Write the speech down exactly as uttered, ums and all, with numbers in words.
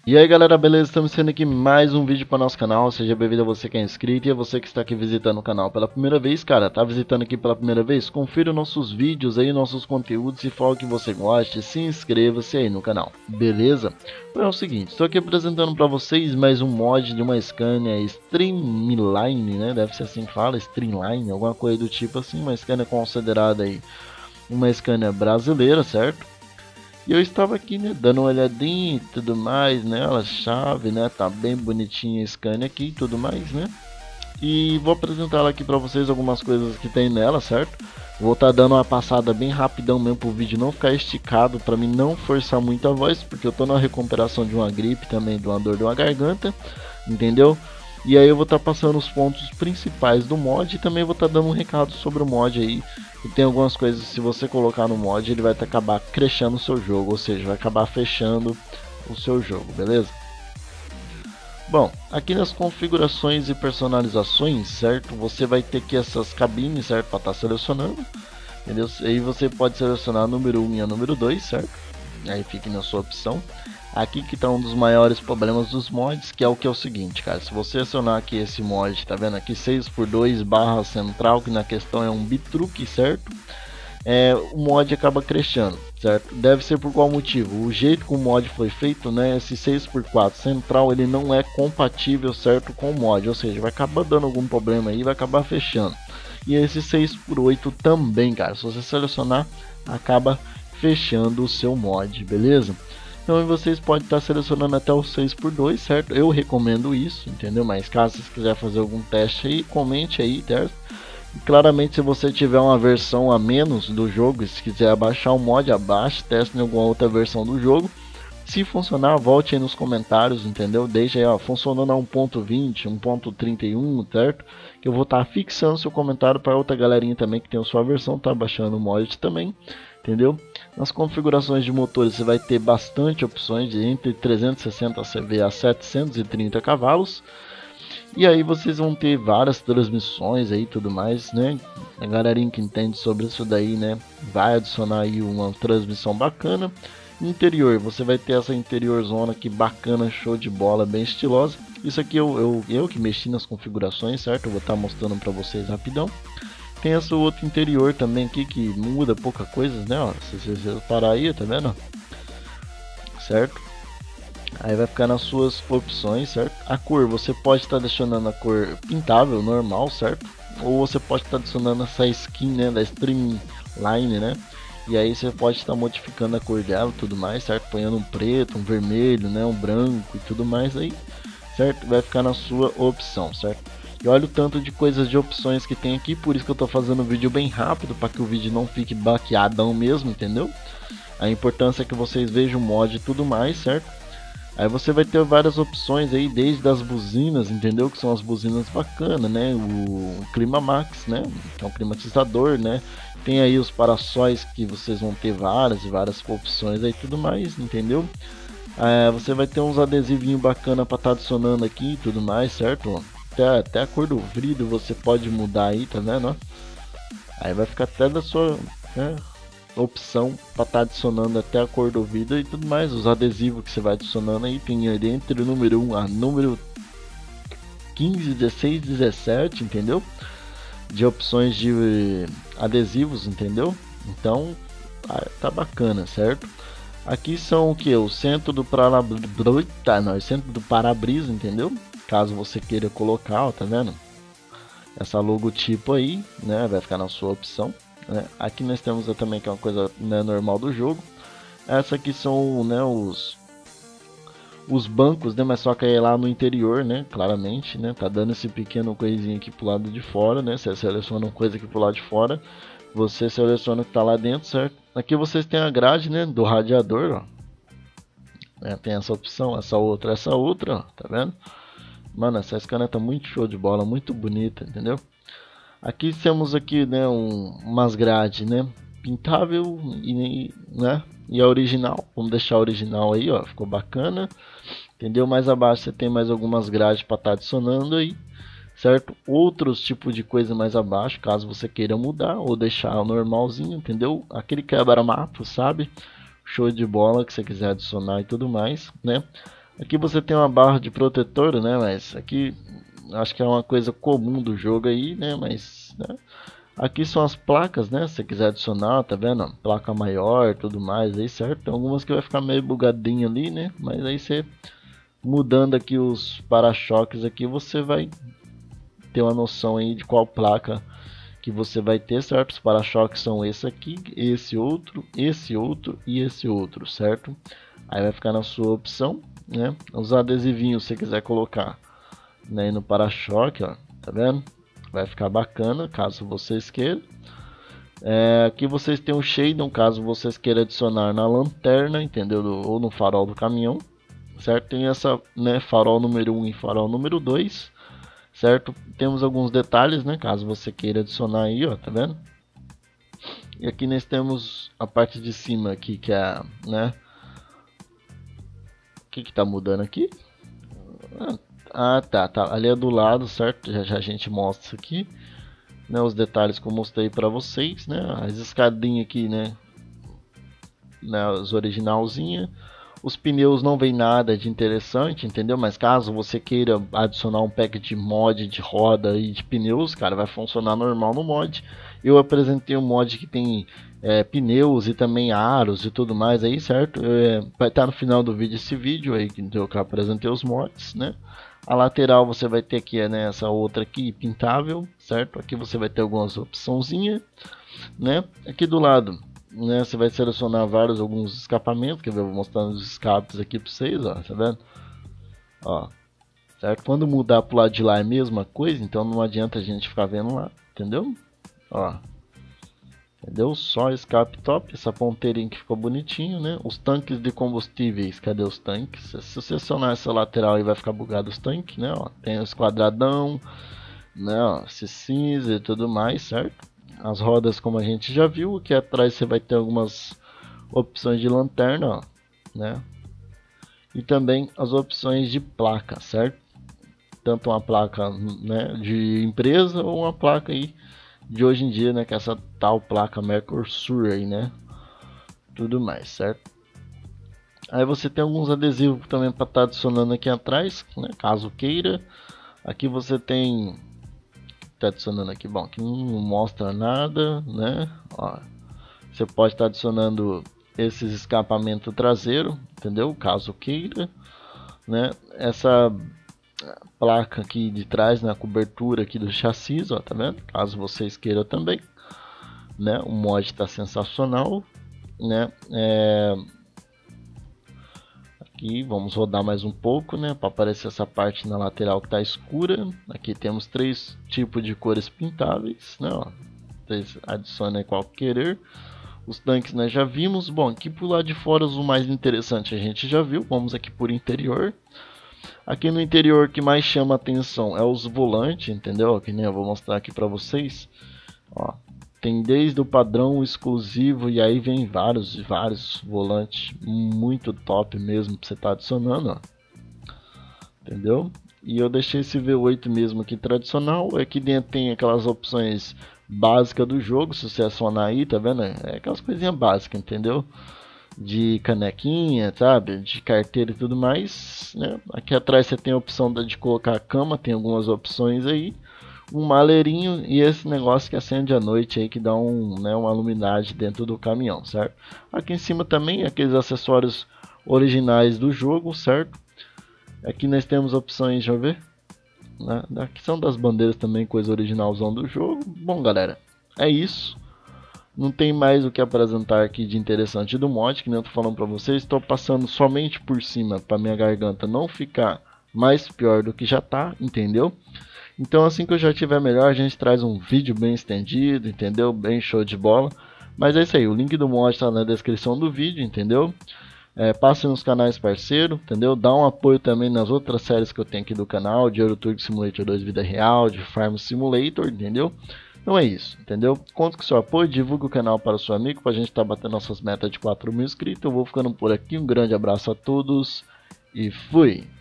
E aí galera, beleza? Estamos sendo aqui mais um vídeo para o nosso canal. Seja bem-vindo a você que é inscrito e a você que está aqui visitando o canal pela primeira vez. Cara, tá visitando aqui pela primeira vez? Confira nossos vídeos aí, nossos conteúdos. Se for o que você gosta, se inscreva-se aí no canal, beleza? Então é o seguinte, estou aqui apresentando para vocês mais um mod de uma Scania Streamline, né? Deve ser assim que fala, Streamline, alguma coisa do tipo assim. Uma Scania considerada aí uma Scania brasileira, certo? E eu estava aqui, né, dando uma olhadinha e tudo mais, né, a chave, né, tá bem bonitinha a Scania aqui e tudo mais, né. E vou apresentar ela aqui para vocês algumas coisas que tem nela, certo? Vou estar tá dando uma passada bem rapidão mesmo pro vídeo não ficar esticado, para mim não forçar muito a voz, porque eu tô na recuperação de uma gripe também, de uma dor de uma garganta, entendeu? E aí eu vou estar tá passando os pontos principais do mod e também vou estar tá dando um recado sobre o mod aí. E tem algumas coisas, se você colocar no mod, ele vai tá acabar crashando o seu jogo, ou seja, vai acabar fechando o seu jogo, beleza? Bom, aqui nas configurações e personalizações, certo? Você vai ter que essas cabines, certo? Para estar tá selecionando, entendeu? Aí você pode selecionar a número um e a número dois, certo? Aí fique na sua opção. Aqui que está um dos maiores problemas dos mods, que é o que é o seguinte, cara. Se você acionar aqui esse mod, tá vendo aqui seis por dois barra central, que na questão é um bitruque, certo? É, o mod acaba crescendo, certo? Deve ser por qual motivo? O jeito que o mod foi feito, né? Esse seis por quatro central, ele não é compatível, certo, com o mod, ou seja, vai acabar dando algum problema aí, vai acabar fechando. E esse seis por oito também, cara. Se você selecionar, acaba fechando o seu mod, beleza? Então vocês podem estar selecionando até o seis por dois, certo? Eu recomendo isso, entendeu? Mas caso vocês quiserem fazer algum teste aí, comente aí, certo? E claramente, se você tiver uma versão a menos do jogo, se quiser abaixar o mod, abaixe, teste em alguma outra versão do jogo. Se funcionar, volte aí nos comentários, entendeu? Deixa aí, ó, funcionando a um ponto vinte, um ponto trinta e um, certo? Que eu vou estar fixando seu comentário para outra galerinha também que tem a sua versão, tá baixando o mod também, entendeu? Nas configurações de motores você vai ter bastante opções de entre trezentos e sessenta C V a setecentos e trinta cavalos. E aí vocês vão ter várias transmissões aí, tudo mais, né? A galerinha que entende sobre isso daí, né, vai adicionar aí uma transmissão bacana. Interior, você vai ter essa interior zona aqui bacana, show de bola, bem estilosa. Isso aqui eu, eu, eu que mexi nas configurações, certo? Eu vou estar mostrando para vocês rapidão. Tem esse outro interior também aqui que muda pouca coisa, né? Ó, se você parar aí, tá vendo? Certo? Aí vai ficar nas suas opções, certo? A cor, você pode estar adicionando a cor pintável, normal, certo? Ou você pode estar adicionando essa skin, né, da Streamline, né? E aí você pode estar modificando a cor dela, tudo mais, certo? Ponhando um preto, um vermelho, né, um branco e tudo mais aí, certo? Vai ficar na sua opção, certo? E olha o tanto de coisas de opções que tem aqui, por isso que eu tô fazendo o vídeo bem rápido, para que o vídeo não fique baqueadão mesmo, entendeu? A importância é que vocês vejam o mod e tudo mais, certo? Aí você vai ter várias opções aí, desde as buzinas, entendeu? Que são as buzinas bacanas, né? O Clima Max, né? Que é um climatizador, né? Tem aí os paraçóis que vocês vão ter várias e várias opções aí tudo mais, entendeu? É, você vai ter uns adesivinhos bacana para estar tá adicionando aqui e tudo mais, certo? Até, até a cor do vidro você pode mudar aí, tá vendo? Aí vai ficar até da sua, né, opção para estar tá adicionando até a cor do vidro e tudo mais. Os adesivos que você vai adicionando aí tem ali entre o número um a número quinze, dezesseis, dezessete, entendeu? De opções de adesivos, entendeu? Então tá bacana, certo? Aqui são o que? O centro do para-brisa, tá, não, o centro do para-brisa, entendeu? Caso você queira colocar, ó, tá vendo? Essa logotipo aí, né? Vai ficar na sua opção. Né? Aqui nós temos também que é uma coisa, né, normal do jogo. Essa aqui são, né, os os bancos, né, mas só que é lá no interior, né, claramente, né, tá dando esse pequeno coisinho aqui pro lado de fora, né, você seleciona uma coisa aqui pro lado de fora, você seleciona o que tá lá dentro, certo? Aqui vocês têm a grade, né, do radiador, ó. É, tem essa opção, essa outra, essa outra, ó, tá vendo? Mano, essa escana tá muito show de bola, muito bonita, entendeu? Aqui temos aqui, né, um, umas grades, né, pintável e, né, e a original. Vamos deixar a original aí, ó, ficou bacana, entendeu? Mais abaixo você tem mais algumas grades para estar tá adicionando aí, certo? Outros tipos de coisa mais abaixo, caso você queira mudar ou deixar o normalzinho, entendeu? Aquele quebra-mato, sabe? Show de bola que você quiser adicionar e tudo mais, né? Aqui você tem uma barra de protetor, né? Mas aqui acho que é uma coisa comum do jogo aí, né? Mas né? Aqui são as placas, né? Se você quiser adicionar, tá vendo? Placa maior, tudo mais aí, certo? Tem algumas que vai ficar meio bugadinho ali, né? Mas aí você mudando aqui os para-choques aqui, você vai ter uma noção aí de qual placa que você vai ter, certo? Os para-choques são esse aqui, esse outro, esse outro e esse outro, certo? Aí vai ficar na sua opção, né? Os adesivinhos, se você quiser colocar, né, no para-choque, ó, tá vendo? Vai ficar bacana, caso vocês queiram. É, aqui vocês têm um shade, caso vocês queiram adicionar na lanterna, entendeu? Ou no farol do caminhão, certo? Tem essa, né, farol número um e farol número dois, certo? Temos alguns detalhes, né, caso você queira adicionar aí, ó, tá vendo? E aqui nós temos a parte de cima aqui, que é, né? O que que tá mudando aqui? Ah, tá, tá. Ali é do lado, certo? Já, já a gente mostra isso aqui, né? Os detalhes que eu mostrei para vocês, né? As escadinhas aqui, né? né? As originalzinhas. Os pneus não vem nada de interessante, entendeu? Mas caso você queira adicionar um pack de mod de roda e de pneus, cara, vai funcionar normal no mod. Eu apresentei um mod que tem é, pneus e também aros e tudo mais aí, certo? É, vai estar no final do vídeo esse vídeo aí que eu apresentei os mods, né? A lateral você vai ter aqui, né, essa outra aqui pintável, certo? Aqui você vai ter algumas opçãozinhas, né? Aqui do lado, né, você vai selecionar vários alguns escapamentos, que eu vou mostrar os escapes aqui para vocês, ó, tá vendo? Ó, certo? Quando mudar pro lado de lá é a mesma coisa, então não adianta a gente ficar vendo lá, entendeu? Ó, entendeu? Só escape top, essa ponteirinha que ficou bonitinho, né? Os tanques de combustíveis, cadê os tanques? Se você selecionar essa lateral aí vai ficar bugado os tanques, né? Ó, tem os quadradão, né? Ó, esse cinza e tudo mais, certo? As rodas, como a gente já viu, aqui atrás você vai ter algumas opções de lanterna, ó, né? E também as opções de placa, certo? Tanto uma placa, né, de empresa ou uma placa aí de hoje em dia, né, que é essa tal placa Mercosur aí, né? Tudo mais, certo? Aí você tem alguns adesivos também para estar tá adicionando aqui atrás, né, caso queira. Aqui você tem tá adicionando aqui, bom, que não mostra nada, né? Ó, você pode estar tá adicionando esses escapamento traseiro, entendeu? Caso queira, né? Essa placa aqui de trás, na cobertura aqui do chassi, ó, tá vendo? Caso vocês queiram também, né? O mod está sensacional, né? É... Aqui vamos rodar mais um pouco, né, para aparecer essa parte na lateral que está escura. Aqui temos três tipos de cores pintáveis, né, ó. Vocês adicionem qual querer. Os tanques nós já vimos. Bom, aqui por lado de fora o mais interessante a gente já viu. Vamos aqui por interior. Aqui no interior que mais chama atenção é os volantes, entendeu? Que nem eu vou mostrar aqui para vocês. Ó, tem desde o padrão exclusivo e aí vem vários vários volantes muito top mesmo para você estar tá adicionando, ó. Entendeu? E eu deixei esse V oito mesmo aqui tradicional. Aqui dentro tem aquelas opções básicas do jogo, se você acionar aí, tá vendo? É aquelas coisinhas básicas, entendeu? De canequinha, sabe? De carteira e tudo mais, né? Aqui atrás você tem a opção de colocar a cama, tem algumas opções aí. Um maleirinho e esse negócio que acende à noite aí, que dá um, né, uma luminagem dentro do caminhão, certo? Aqui em cima também aqueles acessórios originais do jogo, certo? Aqui nós temos opções, deixa eu ver, né? Aqui são das bandeiras também, coisa originalzão do jogo. Bom, galera, é isso. Não tem mais o que apresentar aqui de interessante do mod, que nem eu tô falando pra vocês. Estou passando somente por cima para minha garganta não ficar mais pior do que já tá, entendeu? Então assim que eu já tiver melhor, a gente traz um vídeo bem estendido, entendeu? Bem show de bola. Mas é isso aí, o link do mod está na descrição do vídeo, entendeu? É, passe nos canais parceiro, entendeu? Dá um apoio também nas outras séries que eu tenho aqui do canal, de Euro Truck Simulator dois Vida Real, de Farm Simulator, entendeu? Então é isso, entendeu? Conto com seu apoio, divulgue o canal para o seu amigo, para a gente estar tá batendo nossas metas de quatro mil inscritos. Eu vou ficando por aqui, um grande abraço a todos e fui!